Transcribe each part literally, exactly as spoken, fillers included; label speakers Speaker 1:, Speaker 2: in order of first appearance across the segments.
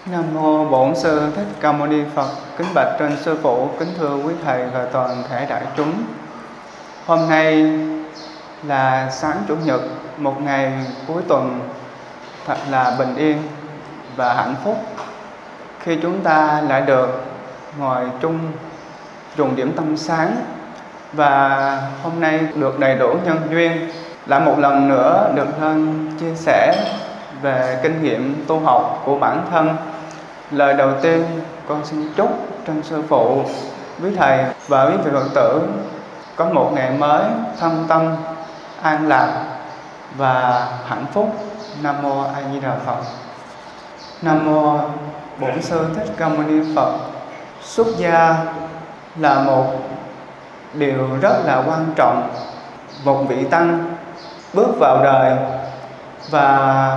Speaker 1: Nam mô Bổn Sư Thích Ca Mâu Ni Phật. Kính bạch trên sư phụ, kính thưa quý thầy và toàn thể đại chúng. Hôm nay là sáng chủ nhật, một ngày cuối tuần thật là bình yên và hạnh phúc khi chúng ta lại được ngồi chung dùng điểm tâm sáng, và hôm nay được đầy đủ nhân duyên lại một lần nữa được lên chia sẻ về kinh nghiệm tu học của bản thân. Lời đầu tiên con xin chúc trên sư phụ, quý thầy và quý vị Phật tử có một ngày mới thân tâm an lạc và hạnh phúc. Nam mô A Di Đà Phật. Nam mô Bổn Sư Thích Ca Mâu Ni Phật. Xuất gia là một điều rất là quan trọng. Một vị tăng bước vào đời, và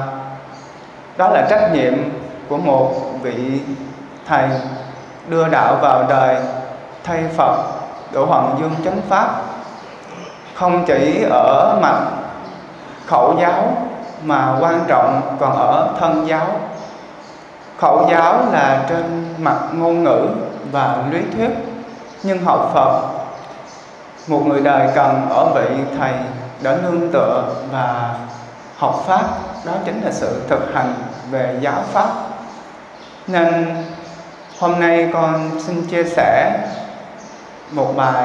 Speaker 1: đó là trách nhiệm của một vị thầy đưa đạo vào đời thay Phật độ Hoàng Dương chánh pháp, không chỉ ở mặt khẩu giáo mà quan trọng còn ở thân giáo. Khẩu giáo là trên mặt ngôn ngữ và lý thuyết, nhưng học Phật, một người đời cần ở vị thầy để nương tựa và học pháp, đó chính là sự thực hành về giáo pháp. Nên hôm nay con xin chia sẻ một bài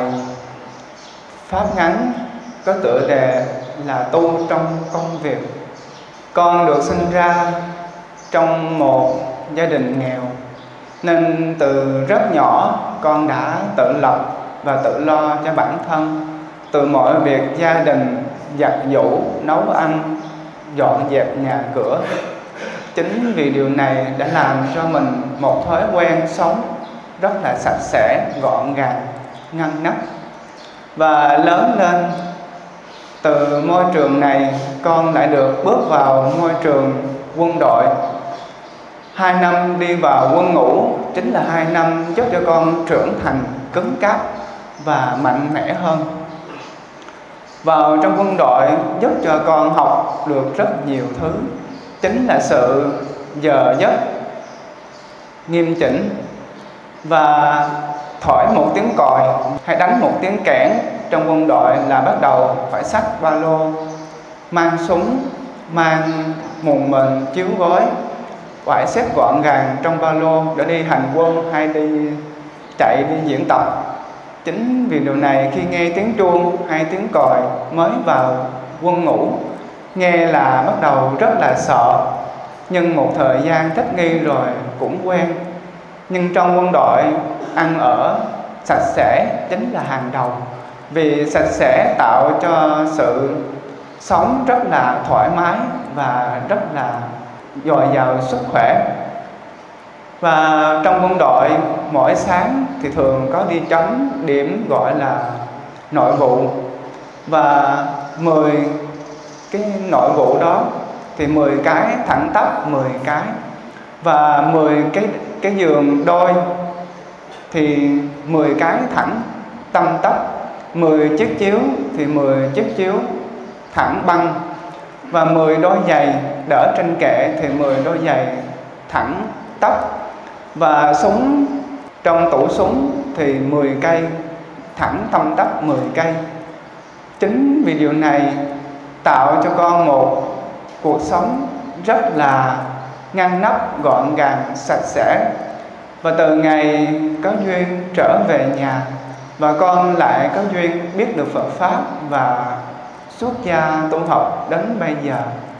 Speaker 1: pháp ngắn có tựa đề là tu trong công việc. Con được sinh ra trong một gia đình nghèo, nên từ rất nhỏ con đã tự lập và tự lo cho bản thân, từ mọi việc gia đình, giặt giũ, nấu ăn, dọn dẹp nhà cửa. Chính vì điều này đã làm cho mình một thói quen sống rất là sạch sẽ, gọn gàng, ngăn nắp. Và lớn lên từ môi trường này, con lại được bước vào môi trường quân đội. Hai năm đi vào quân ngũ chính là hai năm giúp cho con trưởng thành cứng cáp và mạnh mẽ hơn. Vào trong quân đội giúp cho con học được rất nhiều thứ, chính là sự giờ giấc nghiêm chỉnh, và thổi một tiếng còi hay đánh một tiếng kẽn trong quân đội là bắt đầu phải xách ba lô, mang súng, mang mùng mền, chiếu gối, phải xếp gọn gàng trong ba lô để đi hành quân hay đi chạy, đi diễn tập. Chính vì điều này khi nghe tiếng chuông hay tiếng còi mới vào quân ngũ, nghe là bắt đầu rất là sợ, nhưng một thời gian thích nghi rồi cũng quen. Nhưng trong quân đội, ăn ở sạch sẽ chính là hàng đầu, vì sạch sẽ tạo cho sự sống rất là thoải mái và rất là dồi dào sức khỏe. Và trong quân đội mỗi sáng thì thường có đi chấm điểm gọi là nội vụ, và mười cái nội vụ đó thì mười cái thẳng tắp mười cái, và mười cái cái giường đôi thì mười cái thẳng tăm tắp, mười chiếc chiếu thì mười chiếc chiếu thẳng băng, và mười đôi giày đỡ trên kệ thì mười đôi giày thẳng tắp, và súng trong tủ súng thì mười cây thẳng tăm tắp mười cây. Chính vì điều này tạo cho con một cuộc sống rất là ngăn nắp, gọn gàng, sạch sẽ. Và từ ngày có duyên trở về nhà, và con lại có duyên biết được Phật Pháp và xuất gia tu học đến bây giờ,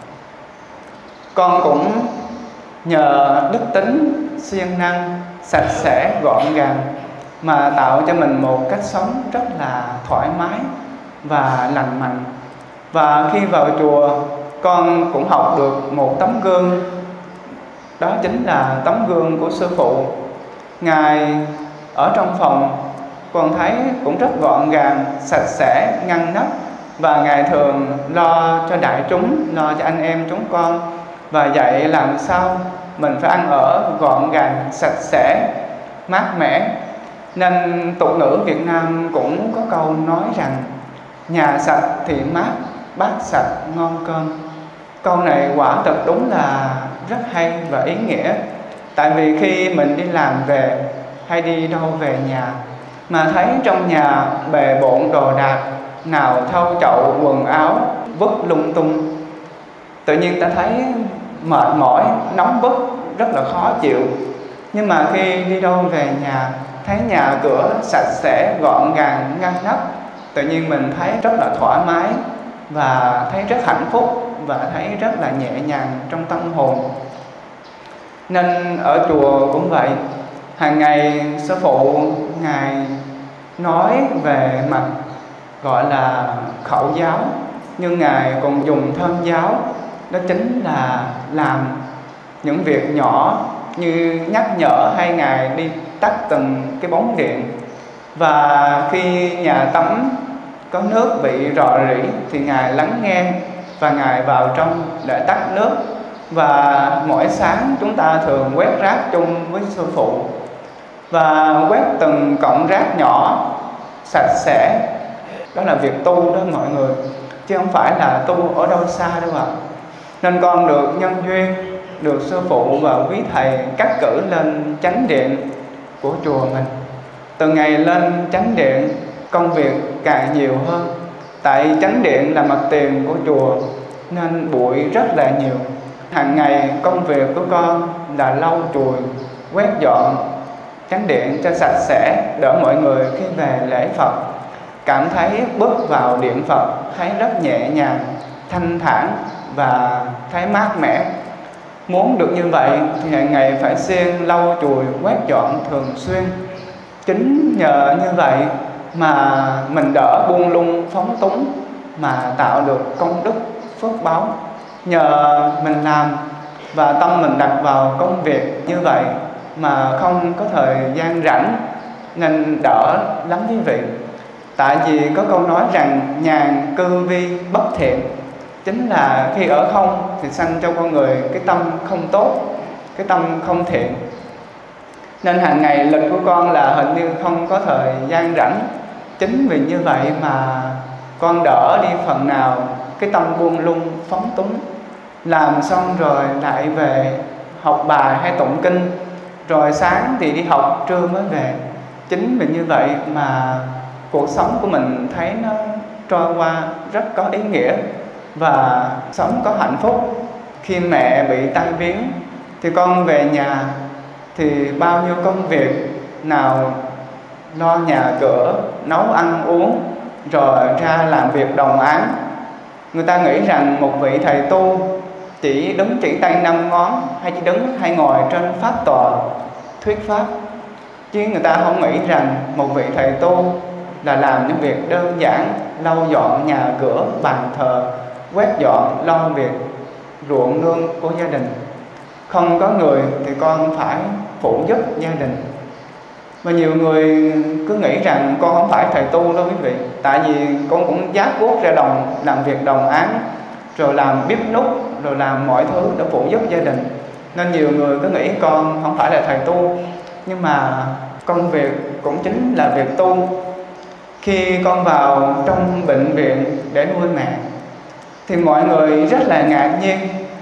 Speaker 1: con cũng nhờ đức tính siêng năng, sạch sẽ, gọn gàng mà tạo cho mình một cách sống rất là thoải mái và lành mạnh. Và khi vào chùa, con cũng học được một tấm gương, đó chính là tấm gương của sư phụ. Ngài ở trong phòng con thấy cũng rất gọn gàng, sạch sẽ, ngăn nắp, và Ngài thường lo cho đại chúng, lo cho anh em chúng con, và dạy làm sao mình phải ăn ở gọn gàng, sạch sẽ, mát mẻ. Nên tục ngữ Việt Nam cũng có câu nói rằng nhà sạch thì mát, bát sạch ngon cơm. Câu này quả thật đúng là rất hay và ý nghĩa. Tại vì khi mình đi làm về hay đi đâu về nhà mà thấy trong nhà bề bộn đồ đạc, nào thau chậu quần áo vứt lung tung, tự nhiên ta thấy mệt mỏi, nóng bức, rất là khó chịu. Nhưng mà khi đi đâu về nhà, thấy nhà cửa sạch sẽ, gọn gàng, ngăn nắp, tự nhiên mình thấy rất là thoải mái và thấy rất hạnh phúc và thấy rất là nhẹ nhàng trong tâm hồn. Nên ở chùa cũng vậy, hàng ngày sư phụ ngài nói về mặt gọi là khẩu giáo, nhưng ngài còn dùng thân giáo, đó chính là làm những việc nhỏ như nhắc nhở hay ngài đi tắt từng cái bóng điện. Và khi nhà tắm có nước bị rò rỉ thì ngài lắng nghe và ngài vào trong để tắt nước. Và mỗi sáng chúng ta thường quét rác chung với sư phụ, và quét từng cọng rác nhỏ sạch sẽ. Đó là việc tu đó mọi người, chứ không phải là tu ở đâu xa đâu ạ. Nên con được nhân duyên được sư phụ và quý thầy cắt cử lên chánh điện của chùa mình. Từ ngày lên chánh điện, công việc càng nhiều hơn. Tại chánh điện là mặt tiền của chùa nên bụi rất là nhiều. Hàng ngày công việc của con là lau chùi, quét dọn chánh điện cho sạch sẽ, đỡ mọi người khi về lễ Phật cảm thấy bước vào điện Phật thấy rất nhẹ nhàng, thanh thản và thấy mát mẻ. Muốn được như vậy thì hàng ngày phải xuyên lau chùi, quét dọn thường xuyên. Chính nhờ như vậy mà mình đỡ buông lung phóng túng, mà tạo được công đức phước báu. Nhờ mình làm và tâm mình đặt vào công việc như vậy mà không có thời gian rảnh, nên đỡ lắm quý vị. Tại vì có câu nói rằng nhàn cư vi bất thiện, chính là khi ở không thì sanh cho con người cái tâm không tốt, cái tâm không thiện. Nên hàng ngày lịch của con là hình như không có thời gian rảnh. Chính vì như vậy mà con đỡ đi phần nào cái tâm buông lung phóng túng. Làm xong rồi lại về học bài hay tụng kinh, rồi sáng thì đi học, trưa mới về. Chính vì như vậy mà cuộc sống của mình thấy nó trôi qua rất có ý nghĩa và sống có hạnh phúc. Khi mẹ bị tai biến thì con về nhà thì bao nhiêu công việc, nào lo nhà cửa, nấu ăn uống, rồi ra làm việc đồng áng. Người ta nghĩ rằng một vị thầy tu chỉ đứng chỉ tay năm ngón, hay chỉ đứng hay ngồi trên pháp tọa thuyết pháp, chứ người ta không nghĩ rằng một vị thầy tu là làm những việc đơn giản, lau dọn nhà cửa, bàn thờ, quét dọn, lo việc ruộng nương của gia đình. Không có người thì con phải phụ giúp gia đình. Và nhiều người cứ nghĩ rằng con không phải thầy tu đâu quý vị, tại vì con cũng giác guốc ra đồng, làm việc đồng áng, rồi làm bếp núc, rồi làm mọi thứ để phụ giúp gia đình. Nên nhiều người cứ nghĩ con không phải là thầy tu, nhưng mà công việc cũng chính là việc tu. Khi con vào trong bệnh viện để nuôi mẹ thì mọi người rất là ngạc nhiên,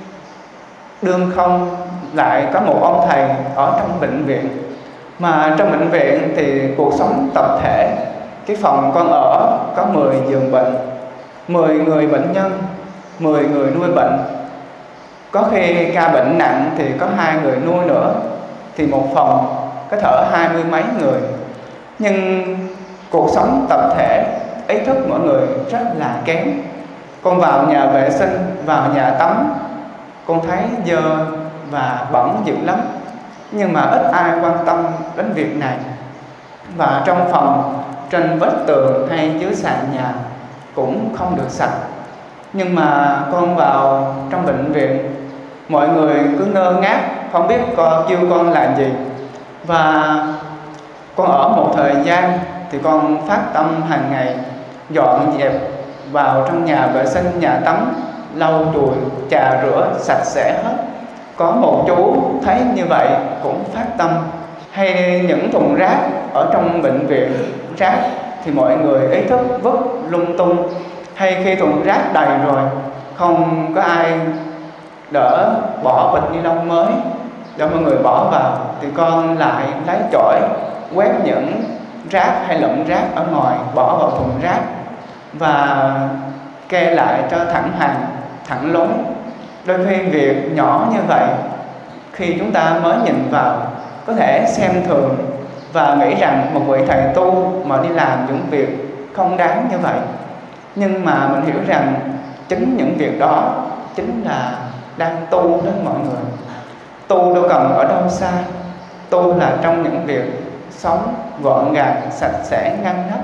Speaker 1: đương không lại có một ông thầy ở trong bệnh viện. Mà trong bệnh viện thì cuộc sống tập thể. Cái phòng con ở có mười giường bệnh, mười người bệnh nhân, mười người nuôi bệnh. Có khi ca bệnh nặng thì có hai người nuôi nữa, thì một phòng có thở hai mươi mấy người. Nhưng cuộc sống tập thể, ý thức mọi người rất là kém. Con vào nhà vệ sinh, vào nhà tắm, con thấy dơ và bẩn dữ lắm, nhưng mà ít ai quan tâm đến việc này. Và trong phòng, trên vách tường hay dưới sàn nhà cũng không được sạch. Nhưng mà con vào trong bệnh viện, mọi người cứ ngơ ngác, không biết con kêu con làm gì. Và con ở một thời gian thì con phát tâm hàng ngày dọn dẹp vào trong nhà vệ sinh, nhà tắm, lau chùi, trà rửa sạch sẽ hết. Có một chú thấy như vậy cũng phát tâm. Hay những thùng rác ở trong bệnh viện, rác thì mọi người ý thức vứt lung tung. Hay khi thùng rác đầy rồi, không có ai đỡ bỏ bịch ni lông mới, để mọi người bỏ vào, thì con lại lấy chổi quét những rác hay lụm rác ở ngoài bỏ vào thùng rác và kê lại cho thẳng hàng, thẳng lối. Đôi khi việc nhỏ như vậy, khi chúng ta mới nhìn vào có thể xem thường và nghĩ rằng một vị thầy tu mà đi làm những việc không đáng như vậy. Nhưng mà mình hiểu rằng chính những việc đó chính là đang tu đó mọi người. Tu đâu cần ở đâu xa, tu là trong những việc sống gọn gàng, sạch sẽ, ngăn nắp.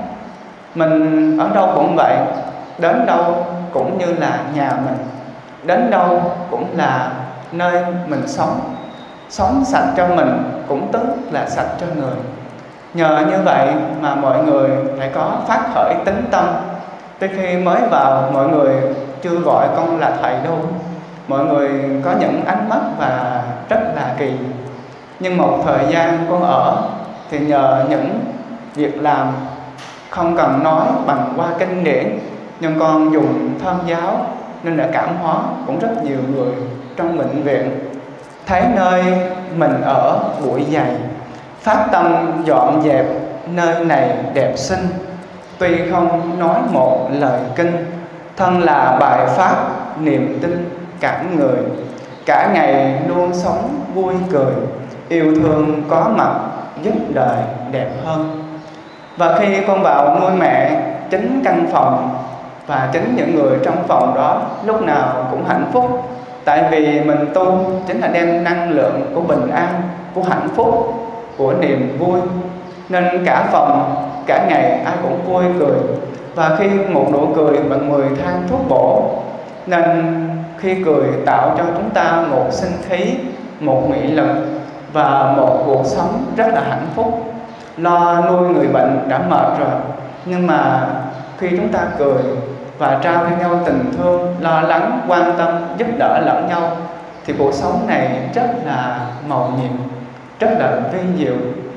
Speaker 1: Mình ở đâu cũng vậy, đến đâu cũng như là nhà mình, đến đâu cũng là nơi mình sống. Sống sạch cho mình cũng tức là sạch cho người. Nhờ như vậy mà mọi người lại có phát khởi tính tâm. Tới khi mới vào, mọi người chưa gọi con là thầy đâu, mọi người có những ánh mắt và rất là kỳ. Nhưng một thời gian con ở thì nhờ những việc làm không cần nói bằng qua kinh điển, nhưng con dùng thân giáo nên đã cảm hóa cũng rất nhiều người trong bệnh viện. Thấy nơi mình ở bụi dày, phát tâm dọn dẹp nơi này đẹp xinh. Tuy không nói một lời kinh, thân là bài pháp niềm tin cảm người. Cả ngày luôn sống vui cười, yêu thương có mặt giúp đời đẹp hơn. Và khi con vào nuôi mẹ, chính căn phòng và chính những người trong phòng đó lúc nào cũng hạnh phúc. Tại vì mình tu chính là đem năng lượng của bình an, của hạnh phúc, của niềm vui. Nên cả phòng, cả ngày ai cũng vui cười. Và khi một nụ cười bằng mười thang thuốc bổ, nên khi cười tạo cho chúng ta một sinh khí, một nghị lực và một cuộc sống rất là hạnh phúc. Lo nuôi người bệnh đã mệt rồi, nhưng mà khi chúng ta cười và trao cho nhau tình thương, lo lắng, quan tâm, giúp đỡ lẫn nhau, thì cuộc sống này rất là màu nhiệm, rất là vinh diệu.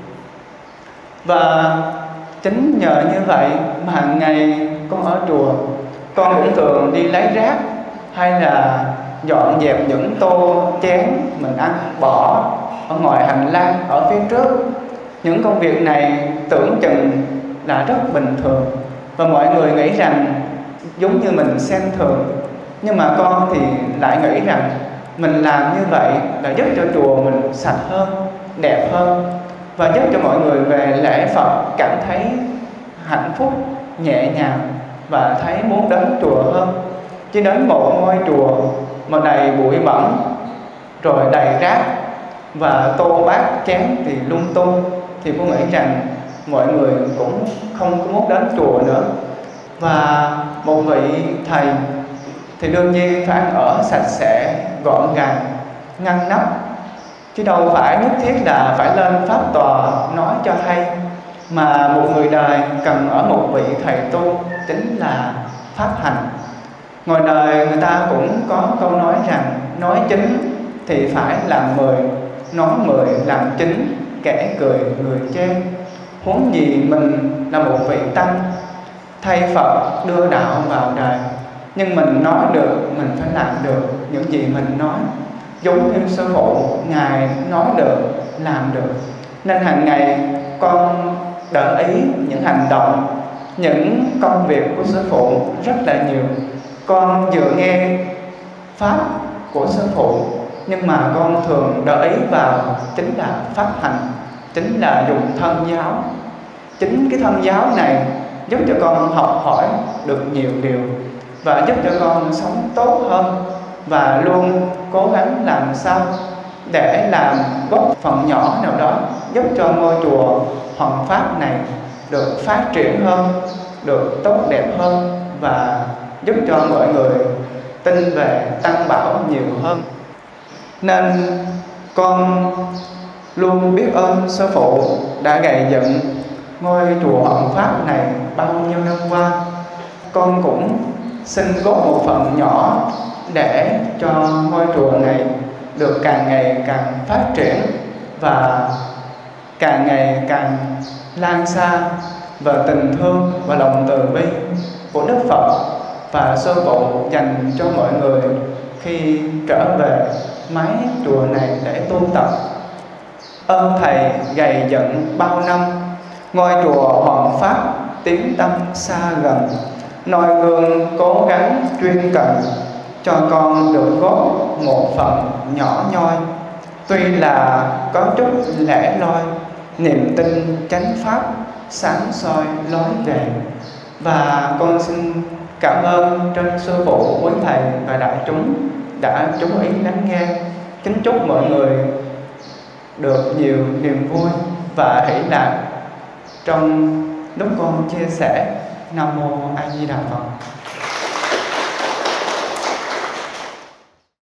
Speaker 1: Và chính nhờ như vậy mà hàng ngày con ở chùa, con cũng thường đi lấy rác hay là dọn dẹp những tô chén mình ăn bỏ ở ngoài hành lang ở phía trước. Những công việc này tưởng chừng là rất bình thường và mọi người nghĩ rằng giống như mình xem thường. Nhưng mà con thì lại nghĩ rằng mình làm như vậy là giúp cho chùa mình sạch hơn, đẹp hơn, và giúp cho mọi người về lễ Phật cảm thấy hạnh phúc, nhẹ nhàng và thấy muốn đến chùa hơn. Chứ đến một ngôi chùa mà đầy bụi bẩn, rồi đầy rác và tô bát chén thì lung tung, thì cô nghĩ rằng mọi người cũng không có muốn đến chùa nữa. Và một vị thầy thì đương nhiên phải ăn ở sạch sẽ, gọn gàng, ngăn nắp, chứ đâu phải nhất thiết là phải lên pháp tòa nói cho hay. Mà một người đời cần ở một vị thầy tu chính là pháp hành. Ngoài đời người ta cũng có câu nói rằng nói chính thì phải làm mười, nói mười làm chính, kẻ cười người chê. Huống gì mình là một vị tăng thay Phật đưa đạo vào đời, nhưng mình nói được, mình phải làm được những gì mình nói. Giống như sư phụ, Ngài nói được, làm được. Nên hàng ngày con để ý những hành động, những công việc của sư phụ rất là nhiều. Con vừa nghe pháp của sư phụ, nhưng mà con thường để ý vào chính là pháp hành, chính là dùng thân giáo. Chính cái thân giáo này giúp cho con học hỏi được nhiều điều và giúp cho con sống tốt hơn, và luôn cố gắng làm sao để làm góp phần nhỏ nào đó giúp cho ngôi chùa Hoằng Pháp này được phát triển hơn, được tốt đẹp hơn, và giúp cho mọi người tin về Tăng Bảo nhiều hơn. Nên con luôn biết ơn sư phụ đã gầy dựng ngôi chùa Hoằng Pháp này bao nhiêu năm qua. Con cũng xin góp một phần nhỏ để cho ngôi chùa này được càng ngày càng phát triển và càng ngày càng lan xa, và tình thương và lòng từ bi của Đức Phật và sư phụ dành cho mọi người khi trở về mái chùa này để tu tập. Ơn thầy gầy dựng bao năm, ngôi chùa Hoàng Pháp tiếng tâm xa gần. Noi gương cố gắng chuyên cần, cho con được góp một phần nhỏ nhoi. Tuy là có chút lẻ loi, niềm tin chánh pháp sáng soi lối về. Và con xin cảm ơn trên sư phụ, quý thầy và đại chúng đã chú ý lắng nghe. Kính chúc mọi người được nhiều niềm vui và hỷ lạc trong lúc con chia sẻ. Nam mô A Di Đà Phật.